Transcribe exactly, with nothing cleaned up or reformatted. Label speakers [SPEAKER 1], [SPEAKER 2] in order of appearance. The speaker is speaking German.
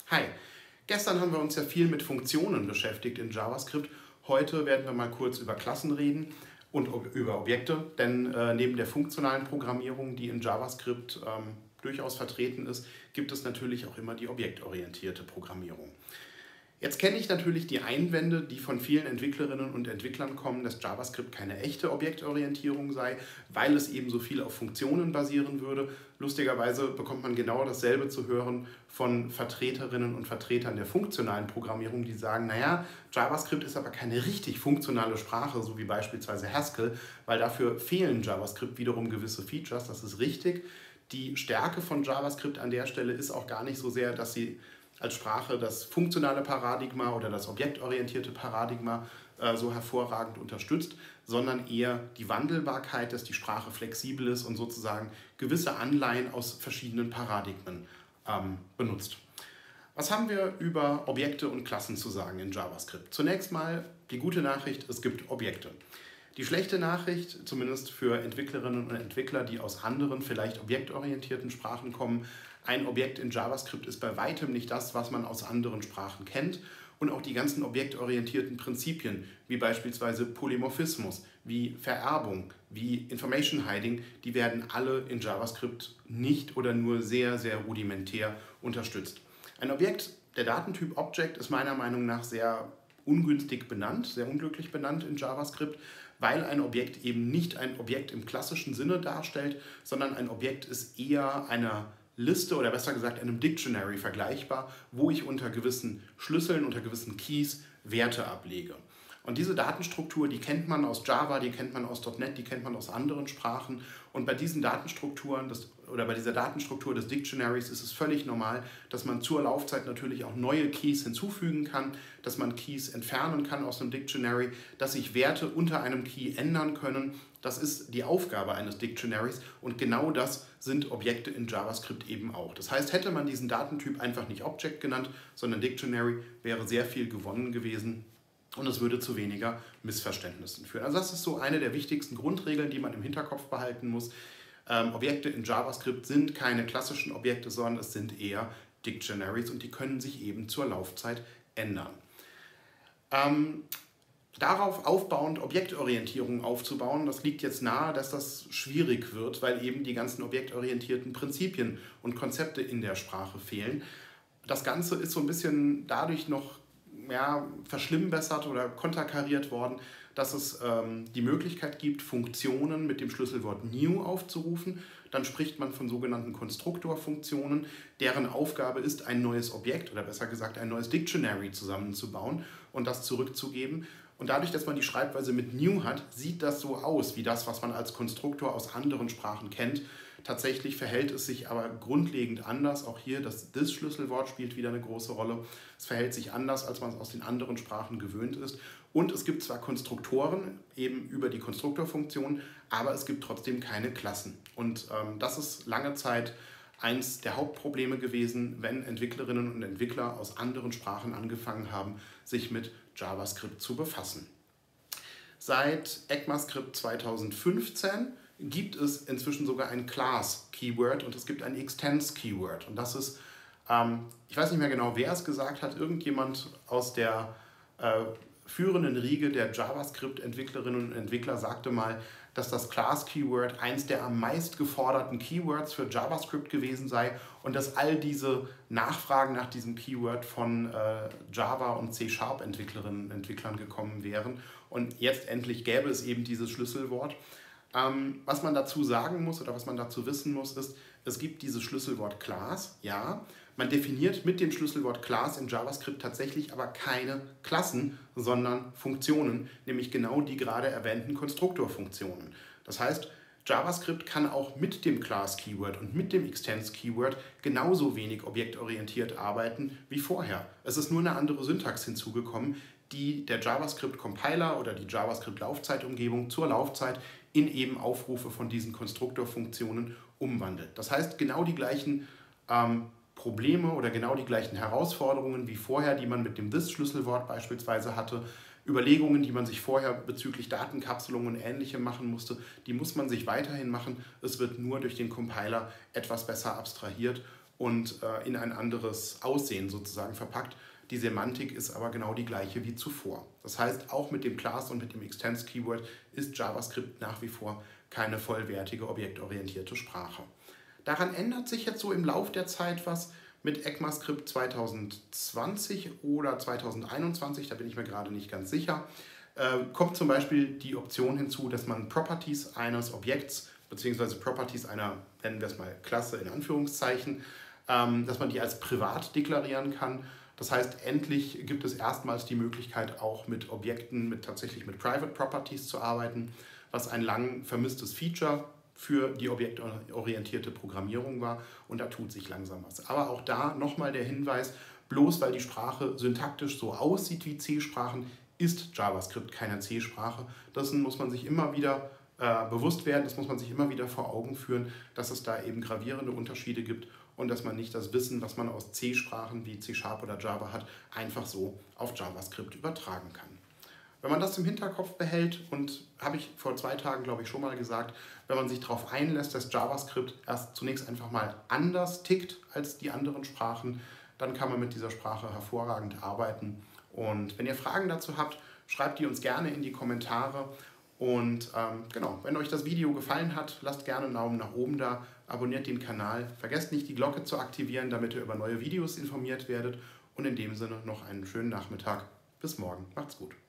[SPEAKER 1] Hi, gestern haben wir uns ja viel mit Funktionen beschäftigt in JavaScript. Heute werden wir mal kurz über Klassen reden und über Objekte, denn äh, neben der funktionalen Programmierung, die in JavaScript ähm, durchaus vertreten ist, gibt es natürlich auch immer die objektorientierte Programmierung. Jetzt kenne ich natürlich die Einwände, die von vielen Entwicklerinnen und Entwicklern kommen, dass JavaScript keine echte Objektorientierung sei, weil es eben so viel auf Funktionen basieren würde. Lustigerweise bekommt man genau dasselbe zu hören von Vertreterinnen und Vertretern der funktionalen Programmierung, die sagen, naja, JavaScript ist aber keine richtig funktionale Sprache, so wie beispielsweise Haskell, weil dafür fehlen JavaScript wiederum gewisse Features, das ist richtig. Die Stärke von JavaScript an der Stelle ist auch gar nicht so sehr, dass sie als Sprache das funktionale Paradigma oder das objektorientierte Paradigma äh, so hervorragend unterstützt, sondern eher die Wandelbarkeit, dass die Sprache flexibel ist und sozusagen gewisse Anleihen aus verschiedenen Paradigmen ähm, benutzt. Was haben wir über Objekte und Klassen zu sagen in JavaScript? Zunächst mal die gute Nachricht, es gibt Objekte. Die schlechte Nachricht, zumindest für Entwicklerinnen und Entwickler, die aus anderen, vielleicht objektorientierten Sprachen kommen, ein Objekt in JavaScript ist bei weitem nicht das, was man aus anderen Sprachen kennt. Und auch die ganzen objektorientierten Prinzipien, wie beispielsweise Polymorphismus, wie Vererbung, wie Information Hiding, die werden alle in JavaScript nicht oder nur sehr, sehr rudimentär unterstützt. Ein Objekt, der Datentyp Object, ist meiner Meinung nach sehr ungünstig benannt, sehr unglücklich benannt in JavaScript, weil ein Objekt eben nicht ein Objekt im klassischen Sinne darstellt, sondern ein Objekt ist eher einer Liste oder besser gesagt einem Dictionary vergleichbar, wo ich unter gewissen Schlüsseln, unter gewissen Keys Werte ablege. Und diese Datenstruktur, die kennt man aus Java, die kennt man aus .NET, die kennt man aus anderen Sprachen. Und bei diesen Datenstrukturen des, oder bei dieser Datenstruktur des Dictionaries ist es völlig normal, dass man zur Laufzeit natürlich auch neue Keys hinzufügen kann, dass man Keys entfernen kann aus einem Dictionary, dass sich Werte unter einem Key ändern können. Das ist die Aufgabe eines Dictionaries und genau das sind Objekte in JavaScript eben auch. Das heißt, hätte man diesen Datentyp einfach nicht Object genannt, sondern Dictionary, wäre sehr viel gewonnen gewesen. Und es würde zu weniger Missverständnissen führen. Also das ist so eine der wichtigsten Grundregeln, die man im Hinterkopf behalten muss. Ähm, Objekte in JavaScript sind keine klassischen Objekte, sondern es sind eher Dictionaries und die können sich eben zur Laufzeit ändern. Ähm, darauf aufbauend Objektorientierung aufzubauen, das liegt jetzt nahe, dass das schwierig wird, weil eben die ganzen objektorientierten Prinzipien und Konzepte in der Sprache fehlen. Das Ganze ist so ein bisschen dadurch noch ja, verschlimmbessert oder konterkariert worden, dass es ähm, die Möglichkeit gibt, Funktionen mit dem Schlüsselwort new aufzurufen. Dann spricht man von sogenannten Konstruktorfunktionen, deren Aufgabe ist, ein neues Objekt oder besser gesagt ein neues Dictionary zusammenzubauen und das zurückzugeben. Und dadurch, dass man die Schreibweise mit new hat, sieht das so aus wie das, was man als Konstruktor aus anderen Sprachen kennt. Tatsächlich verhält es sich aber grundlegend anders. Auch hier das this-Schlüsselwort spielt wieder eine große Rolle. Es verhält sich anders, als man es aus den anderen Sprachen gewöhnt ist. Und es gibt zwar Konstruktoren, eben über die Konstruktorfunktion, aber es gibt trotzdem keine Klassen. Und ähm, das ist lange Zeit eins der Hauptprobleme gewesen, wenn Entwicklerinnen und Entwickler aus anderen Sprachen angefangen haben, sich mit JavaScript zu befassen. Seit ECMAScript zweitausendfünfzehn gibt es inzwischen sogar ein Class-Keyword und es gibt ein Extends-Keyword. Und das ist, ähm, ich weiß nicht mehr genau, wer es gesagt hat, irgendjemand aus der äh, führenden Riege der JavaScript-Entwicklerinnen und Entwickler sagte mal, dass das Class-Keyword eins der am meist geforderten Keywords für JavaScript gewesen sei und dass all diese Nachfragen nach diesem Keyword von äh, Java- und C-Sharp-Entwicklerinnen und Entwicklern gekommen wären. Und jetzt endlich gäbe es eben dieses Schlüsselwort. Ähm, was man dazu sagen muss oder was man dazu wissen muss, ist, es gibt dieses Schlüsselwort Class, ja. Man definiert mit dem Schlüsselwort Class in JavaScript tatsächlich aber keine Klassen, sondern Funktionen, nämlich genau die gerade erwähnten Konstruktorfunktionen. Das heißt, JavaScript kann auch mit dem Class-Keyword und mit dem Extends-Keyword genauso wenig objektorientiert arbeiten wie vorher. Es ist nur eine andere Syntax hinzugekommen, die der JavaScript-Compiler oder die JavaScript-Laufzeitumgebung zur Laufzeit in eben Aufrufe von diesen Konstruktorfunktionen umwandelt. Das heißt, genau die gleichen ähm, Probleme oder genau die gleichen Herausforderungen wie vorher, die man mit dem this-Schlüsselwort beispielsweise hatte, Überlegungen, die man sich vorher bezüglich Datenkapselung und Ähnlichem machen musste, die muss man sich weiterhin machen. Es wird nur durch den Compiler etwas besser abstrahiert und äh, in ein anderes Aussehen sozusagen verpackt. Die Semantik ist aber genau die gleiche wie zuvor. Das heißt, auch mit dem Class und mit dem Extends-Keyword ist JavaScript nach wie vor keine vollwertige objektorientierte Sprache. Daran ändert sich jetzt so im Lauf der Zeit was. Mit ECMAScript zwanzig zwanzig oder zwanzig einundzwanzig, da bin ich mir gerade nicht ganz sicher, äh, kommt zum Beispiel die Option hinzu, dass man Properties eines Objekts bzw. Properties einer, nennen wir es mal Klasse in Anführungszeichen, ähm, dass man die als privat deklarieren kann. Das heißt, endlich gibt es erstmals die Möglichkeit, auch mit Objekten, mit, tatsächlich mit Private Properties zu arbeiten, was ein lang vermisstes Feature für die objektorientierte Programmierung war, und da tut sich langsam was. Aber auch da nochmal der Hinweis, bloß weil die Sprache syntaktisch so aussieht wie C-Sprachen, ist JavaScript keine C-Sprache. Dessen muss man sich immer wieder äh, bewusst werden, das muss man sich immer wieder vor Augen führen, dass es da eben gravierende Unterschiede gibt und dass man nicht das Wissen, was man aus C-Sprachen wie C Sharp oder Java hat, einfach so auf JavaScript übertragen kann. Wenn man das im Hinterkopf behält, und habe ich vor zwei Tagen, glaube ich, schon mal gesagt, wenn man sich darauf einlässt, dass JavaScript erst zunächst einfach mal anders tickt als die anderen Sprachen, dann kann man mit dieser Sprache hervorragend arbeiten. Und wenn ihr Fragen dazu habt, schreibt die uns gerne in die Kommentare. Und ähm, genau, wenn euch das Video gefallen hat, lasst gerne einen Daumen nach oben da, abonniert den Kanal, vergesst nicht die Glocke zu aktivieren, damit ihr über neue Videos informiert werdet. Und in dem Sinne noch einen schönen Nachmittag. Bis morgen. Macht's gut.